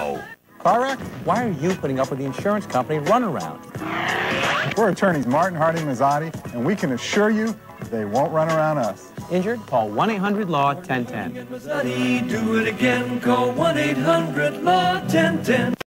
No. Car wreck? Why are you putting up with the insurance company runaround? We're attorneys Martin, Hardy, Mazzotti, and we can assure you they won't run around us. Injured? Call 1-800-LAW-1010. Do it again, call 1-800-LAW-1010.